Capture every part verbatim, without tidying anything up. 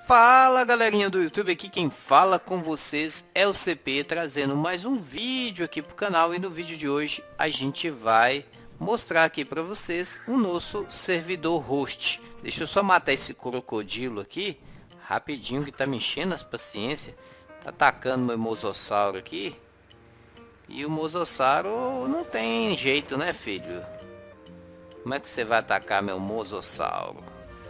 Fala galerinha do YouTube, aqui quem fala com vocês é o C P, trazendo mais um vídeo aqui pro canal. E no vídeo de hoje a gente vai mostrar aqui para vocês o nosso servidor host. Deixa eu só matar esse crocodilo aqui rapidinho, que tá me enchendo as paciências. Tá atacando meu mosossauro aqui. E o mosossauro não tem jeito, né, filho? Como é que você vai atacar meu mosossauro?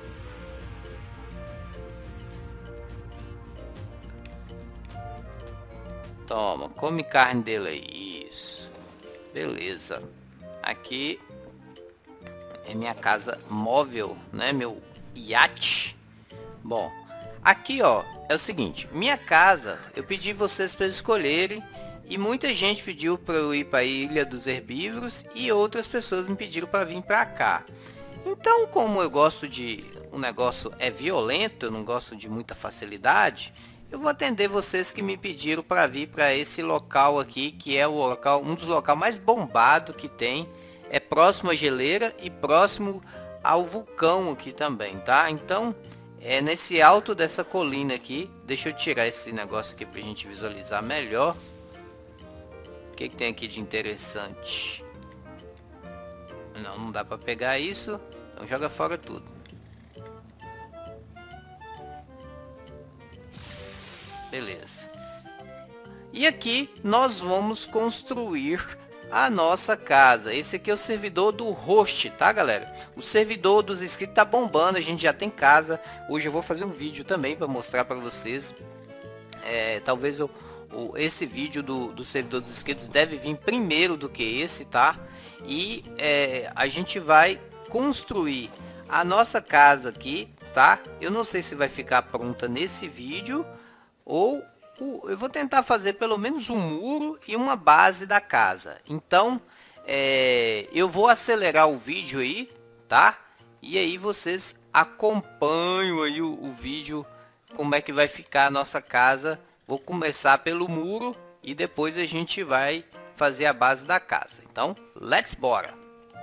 Toma, come carne dele aí. Isso. Beleza. Aqui é minha casa móvel, né? Meu iate. Bom, aqui ó, é o seguinte. Minha casa, eu pedi vocês para escolherem. E muita gente pediu para eu ir para a Ilha dos Herbívoros. E outras pessoas me pediram para vir para cá. Então, como eu gosto de... um negócio é violento, eu não gosto de muita facilidade... eu vou atender vocês que me pediram para vir para esse local aqui, que é o local, um dos locais mais bombados que tem. É próximo à geleira e próximo ao vulcão aqui também, tá? Então, é nesse alto dessa colina aqui. Deixa eu tirar esse negócio aqui para a gente visualizar melhor. O que, que tem aqui de interessante? Não, não dá para pegar isso. Então joga fora tudo. Beleza. E aqui nós vamos construir a nossa casa. Esse aqui é o servidor do host, tá, galera? O servidor dos inscritos tá bombando, a gente já tem casa. Hoje eu vou fazer um vídeo também para mostrar para vocês. É, talvez eu, o, esse vídeo do, do servidor dos inscritos deve vir primeiro do que esse, tá? E é, a gente vai construir a nossa casa aqui, tá? Eu não sei se vai ficar pronta nesse vídeo, ou eu vou tentar fazer pelo menos um muro e uma base da casa. Então é, eu vou acelerar o vídeo aí, tá? E aí vocês acompanham aí o, o vídeo, como é que vai ficar a nossa casa. Vou começar pelo muro e depois a gente vai fazer a base da casa. Então, let's bora!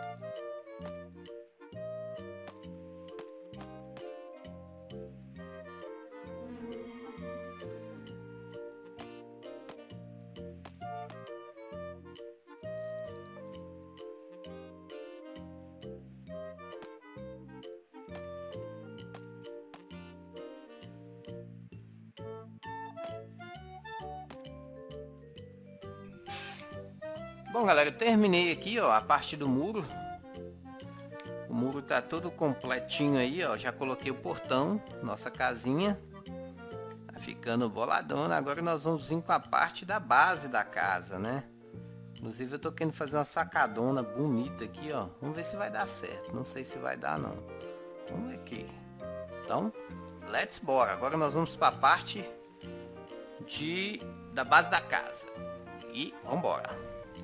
Bom, galera, eu terminei aqui, ó, a parte do muro. O muro tá todo completinho aí, ó. Já coloquei o portão, nossa casinha. Tá ficando boladona. Agora nós vamos vir com a parte da base da casa, né? Inclusive eu tô querendo fazer uma sacadona bonita aqui, ó. Vamos ver se vai dar certo. Não sei se vai dar, não. Vamos ver aqui. Então, let's bora. Agora nós vamos para a parte de da base da casa. E vamos embora.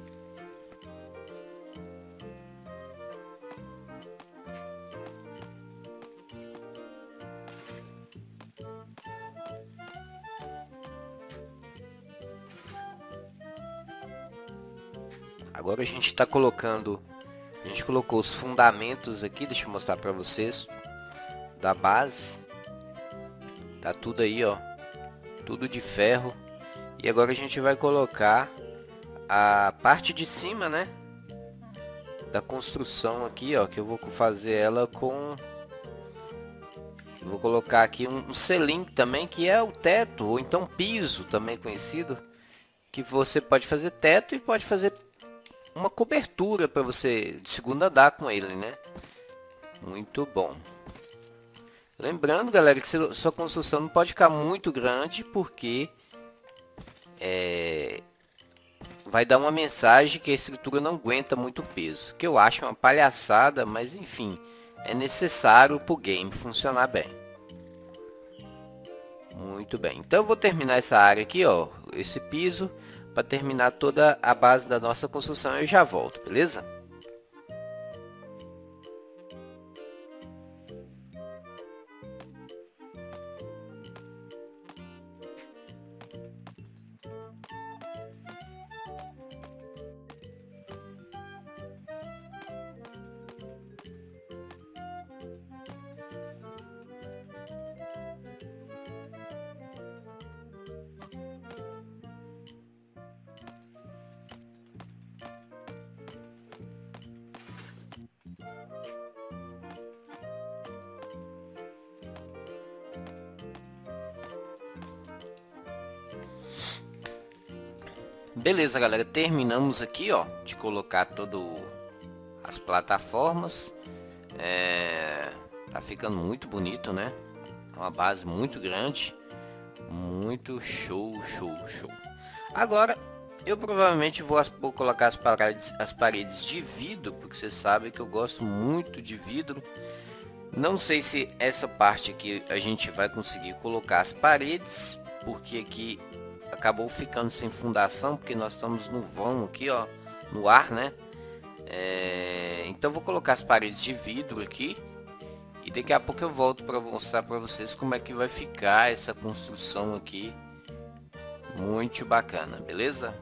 Agora a gente está colocando, a gente colocou os fundamentos aqui, deixa eu mostrar para vocês, da base. Tá tudo aí, ó, tudo de ferro. E agora a gente vai colocar a parte de cima, né, da construção aqui, ó, que eu vou fazer ela com... eu vou colocar aqui um, um selim também, que é o teto, ou então piso, também conhecido. Que você pode fazer teto e pode fazer uma cobertura para você de segundo andar com ele, né? Muito bom. Lembrando, galera, que sua construção não pode ficar muito grande, porque é, vai dar uma mensagem que a estrutura não aguenta muito peso. Que eu acho uma palhaçada, mas enfim, é necessário para o game funcionar bem. Muito bem. Então eu vou terminar essa área aqui, ó, esse piso, para terminar toda a base da nossa construção. Eu já volto, beleza? Beleza, galera, terminamos aqui, ó, de colocar todo as plataformas. É, tá ficando muito bonito, né? Uma base muito grande, muito show, show, show. Agora eu provavelmente vou, vou colocar as paredes, as paredes de vidro, porque você sabe que eu gosto muito de vidro. Não sei se essa parte aqui a gente vai conseguir colocar as paredes, porque aqui acabou ficando sem fundação, porque nós estamos no vão aqui, ó, no ar, né? É, então vou colocar as paredes de vidro aqui e daqui a pouco eu volto para mostrar para vocês como é que vai ficar essa construção aqui, muito bacana, beleza?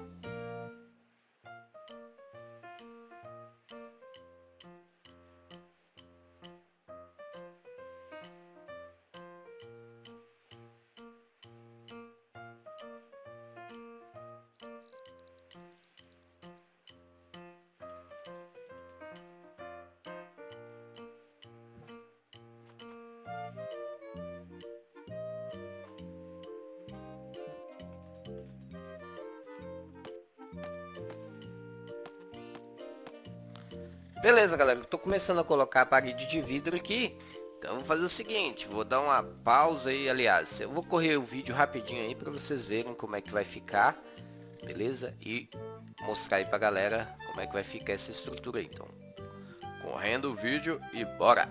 Beleza, galera, eu tô começando a colocar a parede de vidro aqui. Então eu vou fazer o seguinte, vou dar uma pausa aí, aliás, eu vou correr o vídeo rapidinho aí para vocês verem como é que vai ficar, beleza? E mostrar aí pra galera como é que vai ficar essa estrutura aí. Então, correndo o vídeo e bora!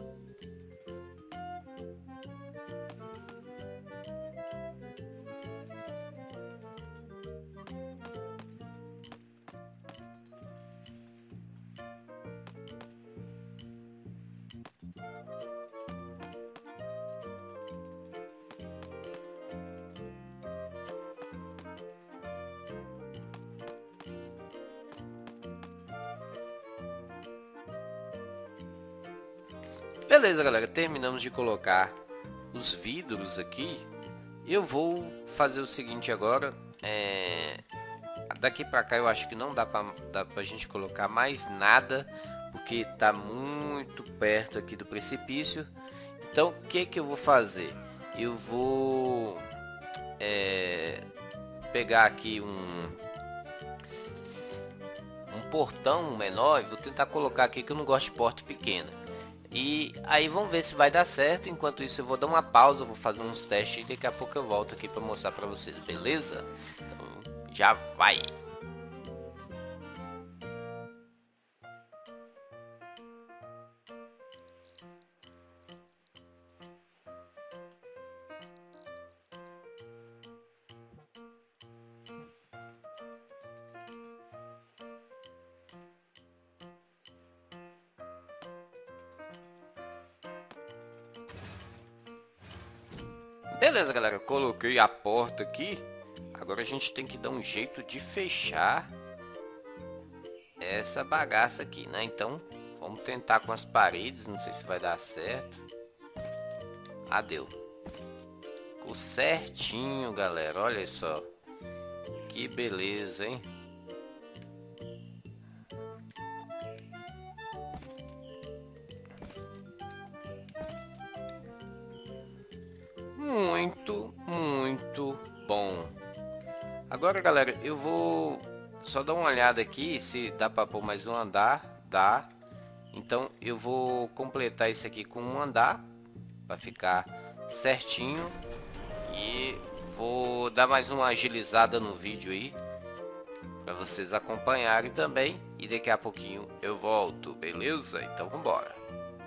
Beleza, galera, terminamos de colocar os vidros aqui. Eu vou fazer o seguinte agora, é... daqui pra cá eu acho que não dá pra, dá pra gente colocar mais nada, porque tá muito perto aqui do precipício. Então o que que eu vou fazer? Eu vou é... pegar aqui um um portão menor e vou tentar colocar aqui, que eu não gosto de porta pequena. E aí vamos ver se vai dar certo. Enquanto isso eu vou dar uma pausa, vou fazer uns testes e daqui a pouco eu volto aqui para mostrar para vocês, beleza? Então já vai! Beleza, galera, coloquei a porta aqui. Agora a gente tem que dar um jeito de fechar essa bagaça aqui, né? Então vamos tentar com as paredes, não sei se vai dar certo. Ah, deu. Ficou certinho, galera, olha só. Que beleza, hein? Muito, muito bom. Agora, galera, eu vou só dar uma olhada aqui se dá para pôr mais um andar. Dá. Então eu vou completar isso aqui com um andar para ficar certinho. E vou dar mais uma agilizada no vídeo aí para vocês acompanharem também. E daqui a pouquinho eu volto, beleza? Então vamos embora.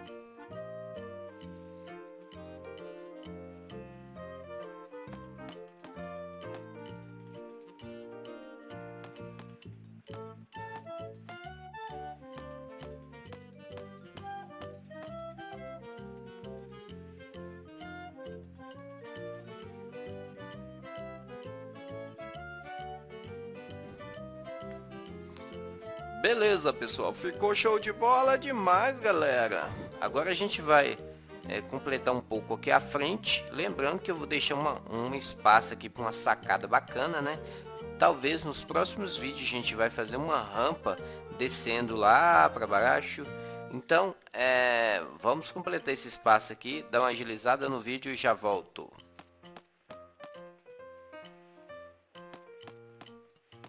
Beleza, pessoal, ficou show de bola demais, galera. Agora a gente vai é, completar um pouco aqui à frente. Lembrando que eu vou deixar uma, um espaço aqui para uma sacada bacana, né? Talvez nos próximos vídeos a gente vai fazer uma rampa descendo lá para baixo. Então, é, vamos completar esse espaço aqui, dar uma agilizada no vídeo e já volto.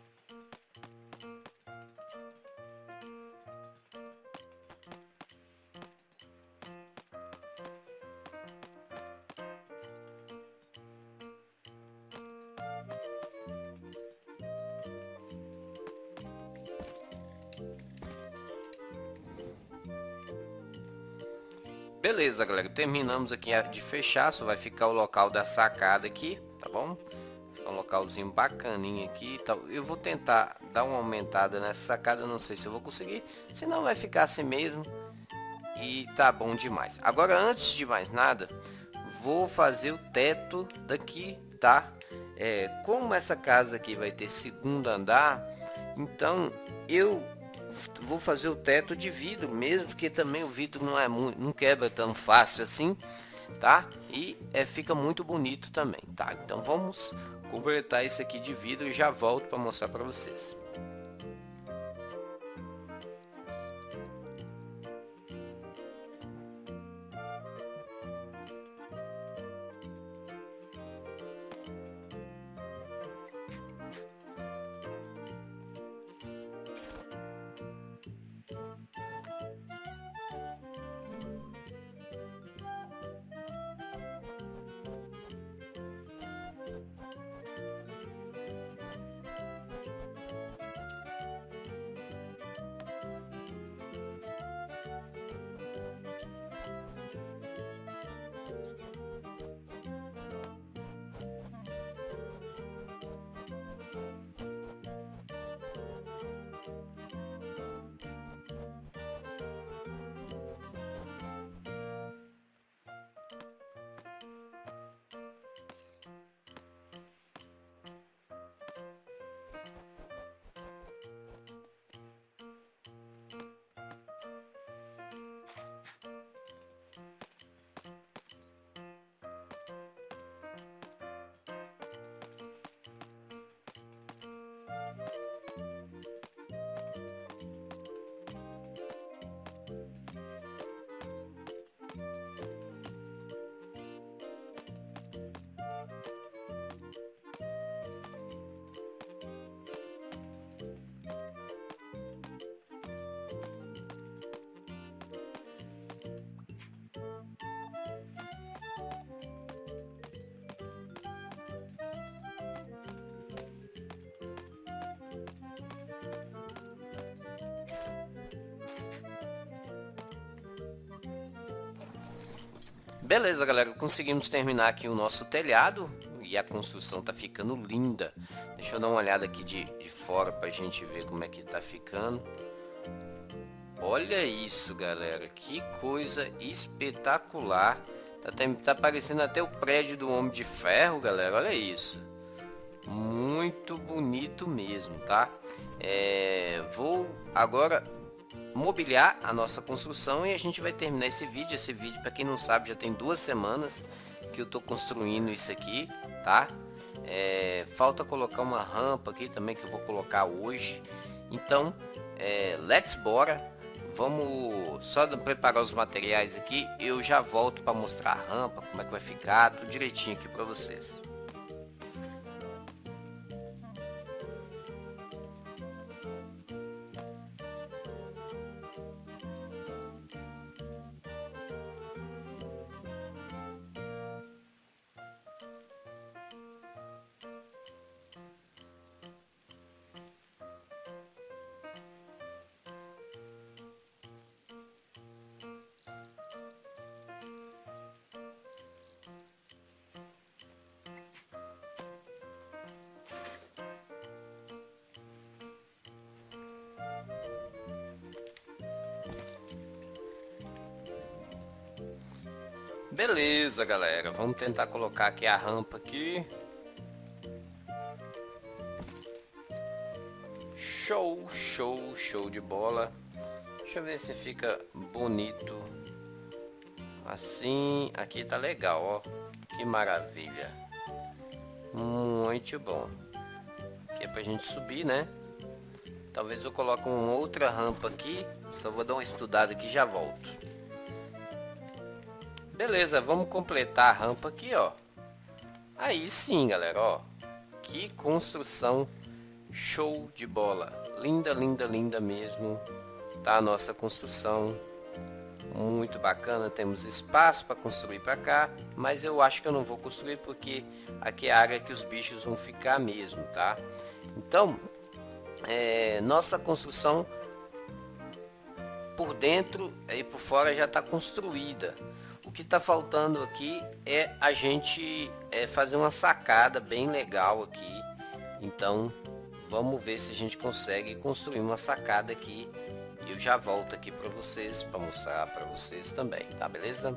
Beleza, galera, terminamos aqui de fechar, só vai ficar o local da sacada aqui, tá bom? Um localzinho bacaninho aqui, tá? Eu vou tentar dar uma aumentada nessa sacada, não sei se eu vou conseguir, senão vai ficar assim mesmo e tá bom demais. Agora, antes de mais nada, vou fazer o teto daqui, tá? É, como essa casa aqui vai ter segundo andar, então eu vou fazer o teto de vidro mesmo, porque também o vidro não é muito, não quebra tão fácil assim, tá? E é, fica muito bonito também, tá? Então vamos completar isso aqui de vidro e já volto para mostrar para vocês. Beleza, galera, conseguimos terminar aqui o nosso telhado e a construção tá ficando linda. Deixa eu dar uma olhada aqui de, de fora pra gente ver como é que tá ficando. Olha isso, galera, que coisa espetacular. Tá, tá parecendo até o prédio do Homem de Ferro, galera, olha isso. Muito bonito mesmo, tá? É, vou agora mobiliar a nossa construção e a gente vai terminar esse vídeo. Esse vídeo, para quem não sabe, já tem duas semanas que eu tô construindo isso aqui, tá? É, falta colocar uma rampa aqui também, que eu vou colocar hoje. Então, é, let's bora. Vamos só preparar os materiais aqui. Eu já volto para mostrar a rampa, como é que vai ficar, tudo direitinho aqui para vocês. Beleza, galera, vamos tentar colocar aqui a rampa aqui. Show, show, show de bola. Deixa eu ver se fica bonito. Assim, aqui tá legal, ó. Que maravilha. Muito bom. Aqui é pra gente subir, né? Talvez eu coloque uma outra rampa aqui. Só vou dar uma estudada aqui e já volto. Beleza, vamos completar a rampa aqui, ó. Aí sim, galera, ó. Que construção show de bola. Linda, linda, linda mesmo. Tá a nossa construção. Muito bacana. Temos espaço para construir para cá. Mas eu acho que eu não vou construir porque aqui é a área que os bichos vão ficar mesmo, tá? Então, é, nossa construção por dentro e por fora já está construída. O que está faltando aqui é a gente é, fazer uma sacada bem legal aqui. Então vamos ver se a gente consegue construir uma sacada aqui. E eu já volto aqui para vocês, para mostrar para vocês também, tá beleza?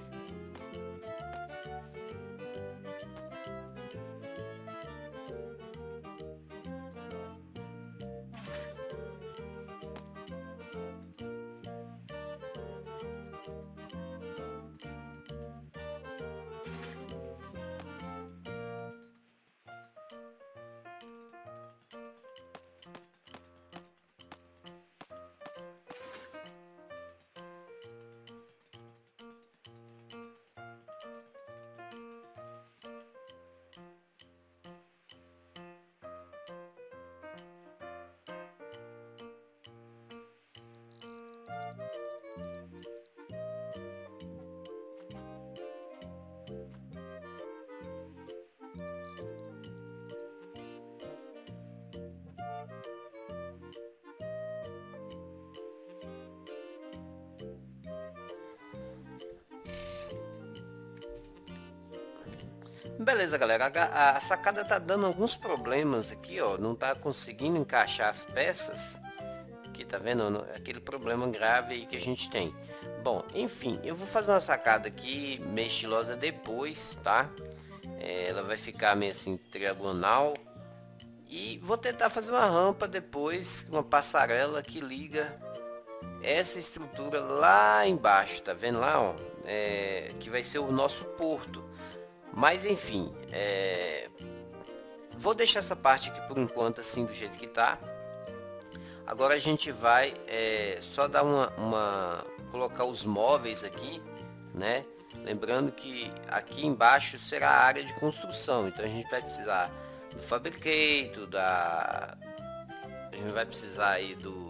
Beleza, galera, a, a sacada tá dando alguns problemas aqui, ó, não tá conseguindo encaixar as peças, aqui tá vendo, aquele problema grave aí que a gente tem. Bom, enfim, eu vou fazer uma sacada aqui meio estilosa depois, tá? É, ela vai ficar meio assim triagonal e vou tentar fazer uma rampa depois, uma passarela que liga essa estrutura lá embaixo, tá vendo lá, ó, é, que vai ser o nosso porto. Mas enfim, é... vou deixar essa parte aqui por enquanto assim do jeito que tá. Agora a gente vai é, só dar uma, uma colocar os móveis aqui, né? Lembrando que aqui embaixo será a área de construção, então a gente vai precisar do Fabricator, da a gente vai precisar aí do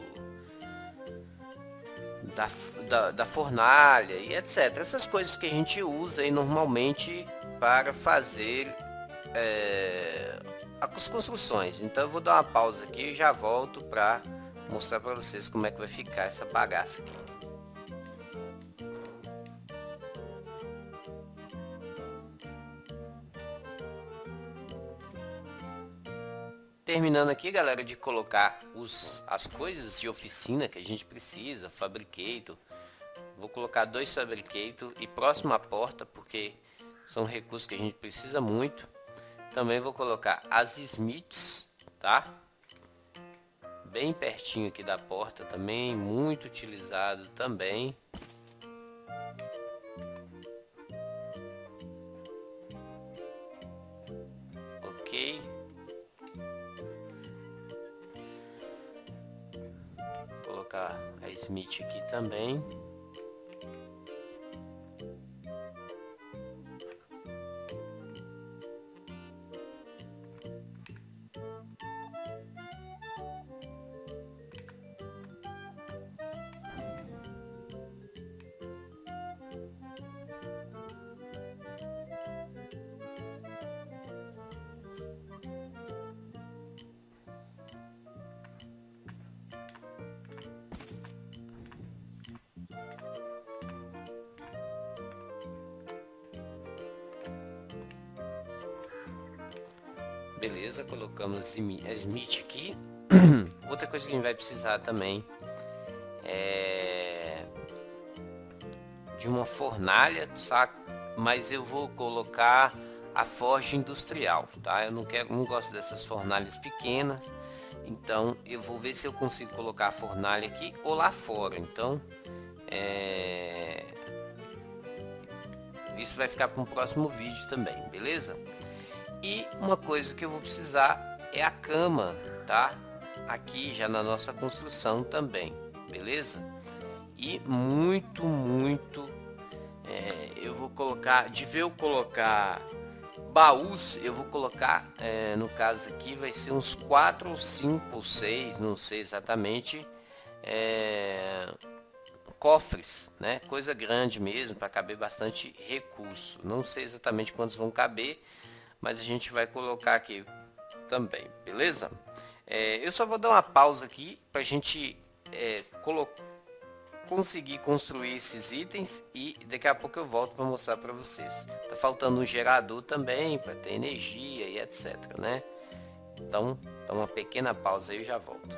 da, da, da fornalha e etc. Essas coisas que a gente usa aí normalmente para fazer é, as construções. Então eu vou dar uma pausa aqui e já volto para mostrar para vocês como é que vai ficar essa bagaça aqui. Terminando aqui, galera, de colocar os, as coisas de oficina que a gente precisa, Fabricator. Vou colocar dois Fabricator e próximo à porta, porque são recursos que a gente precisa muito. Também vou colocar as Smiths, tá? Bem pertinho aqui da porta também, muito utilizado também. Ok. Vou colocar a Smith aqui também. Beleza, colocamos a Smith aqui. Outra coisa que a gente vai precisar também é de uma fornalha, saca? Mas eu vou colocar a forja industrial, tá? Eu não quero, não gosto dessas fornalhas pequenas, então eu vou ver se eu consigo colocar a fornalha aqui ou lá fora. Então é... isso vai ficar para um próximo vídeo também, beleza? E uma coisa que eu vou precisar é a cama, tá? Aqui já na nossa construção também, beleza? E muito, muito, é, eu vou colocar, de ver eu colocar baús, eu vou colocar, é, no caso aqui vai ser uns quatro ou cinco ou seis, não sei exatamente, é, cofres, né? Coisa grande mesmo, para caber bastante recurso. Não sei exatamente quantos vão caber, mas a gente vai colocar aqui também, beleza? É, eu só vou dar uma pausa aqui para a gente é, colo conseguir construir esses itens e daqui a pouco eu volto para mostrar para vocês. Tá faltando um gerador também para ter energia e etc, né? Então, dá uma pequena pausa aí, eu já volto.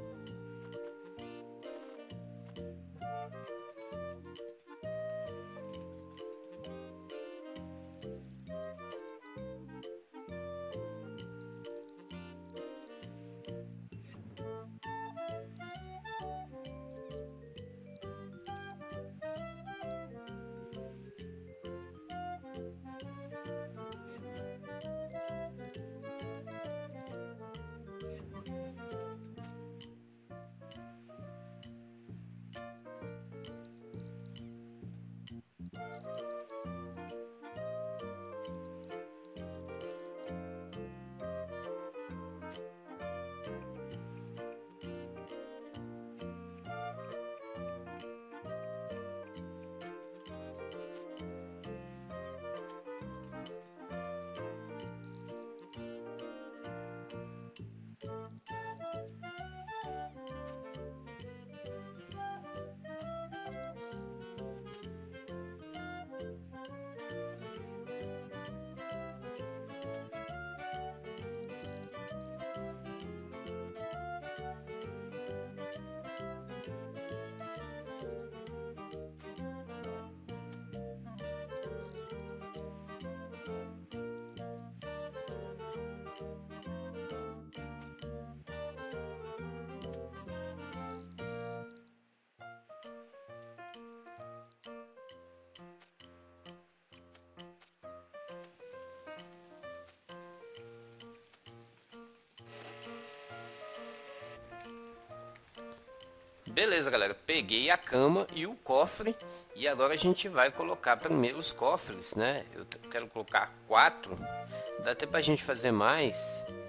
Beleza, galera, peguei a cama e o cofre e agora a gente vai colocar primeiro os cofres, né? Eu quero colocar quatro, dá até pra gente fazer mais,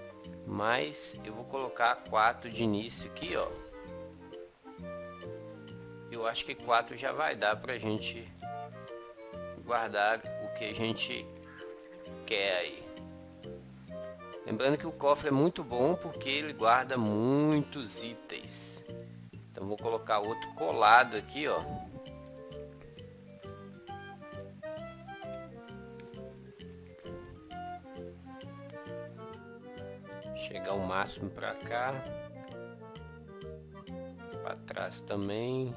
mas eu vou colocar quatro de início aqui, ó. Eu acho que quatro já vai dar pra gente guardar o que a gente quer aí. Lembrando que o cofre é muito bom porque ele guarda muitos itens. Então vou colocar outro colado aqui, ó. Chegar o máximo para cá. Para trás também.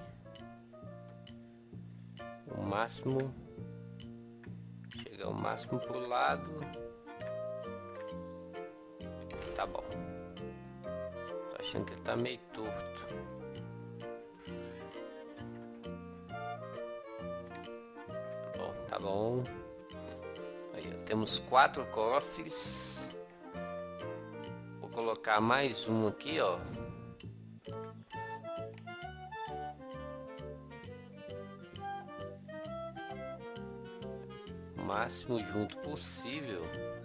O máximo. Chegar o máximo pro lado. Tá bom. Tô achando que ele tá meio torto. Tá bom. Aí, ó, temos quatro cofres. Vou colocar mais um aqui, ó. O máximo junto possível.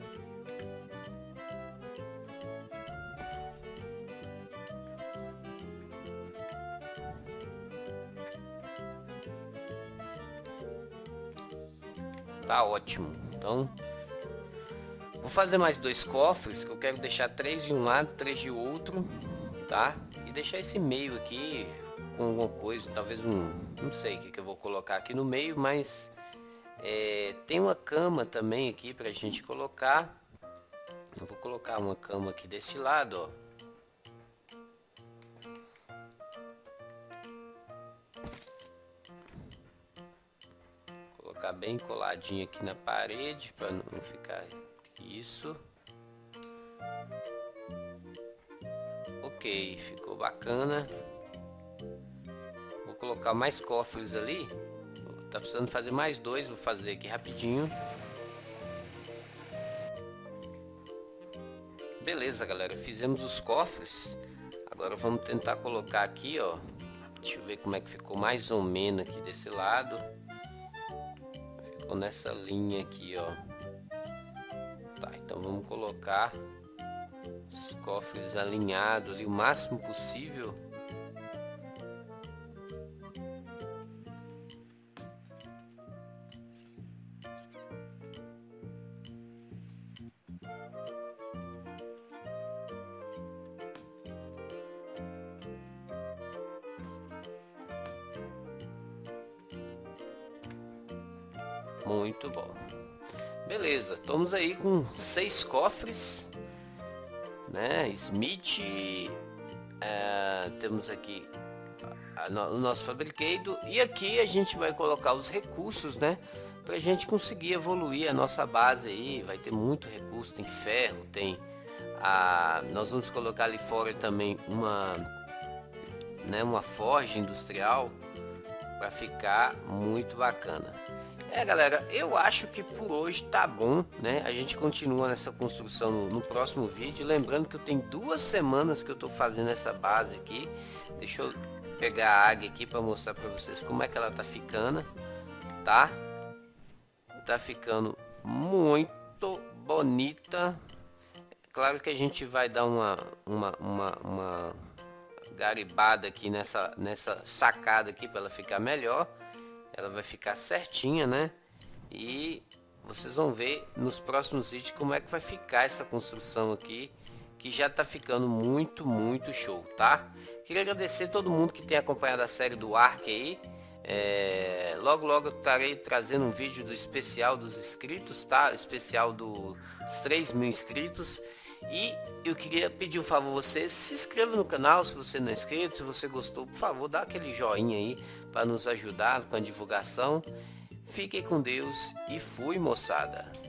Tá ótimo. Então vou fazer mais dois cofres, que eu quero deixar três de um lado, três de outro, tá? E deixar esse meio aqui com alguma coisa, talvez um, não sei o que, que eu vou colocar aqui no meio, mas é, tem uma cama também aqui pra gente colocar. Eu vou colocar uma cama aqui desse lado, ó. Colocar bem coladinho aqui na parede para não ficar isso. Ok, ficou bacana. Vou colocar mais cofres ali. Tá precisando fazer mais dois, vou fazer aqui rapidinho. Beleza, galera, fizemos os cofres. Agora vamos tentar colocar aqui, ó. Deixa eu ver como é que ficou mais ou menos aqui desse lado. Ficou nessa linha aqui, ó. Tá, então vamos colocar os cofres alinhados ali o máximo possível. Muito bom. Beleza, estamos aí com seis cofres, né? Smith, é, temos aqui a, a, o nosso fabricado, e aqui a gente vai colocar os recursos, né? Pra gente conseguir evoluir a nossa base aí. Vai ter muito recurso, tem ferro, tem a, nós vamos colocar ali fora também uma, né, uma forja industrial para ficar muito bacana. É, galera, eu acho que por hoje tá bom, né? A gente continua nessa construção no, no próximo vídeo. Lembrando que eu tenho duas semanas que eu tô fazendo essa base aqui. Deixa eu pegar a águia aqui para mostrar para vocês como é que ela tá ficando, tá? Tá ficando muito bonita. Claro que a gente vai dar uma, uma, uma, uma garibada aqui nessa, nessa sacada aqui para ela ficar melhor. Ela vai ficar certinha, né? E vocês vão ver nos próximos vídeos como é que vai ficar essa construção aqui, que já tá ficando muito, muito show, tá? Queria agradecer todo mundo que tem acompanhado a série do Ark aí. É, logo logo eu estarei trazendo um vídeo do especial dos inscritos, tá? Especial dos três mil inscritos. E eu queria pedir um favor a você, se inscreva no canal se você não é inscrito. Se você gostou, por favor, dá aquele joinha aí para nos ajudar com a divulgação. Fiquem com Deus e fui, moçada.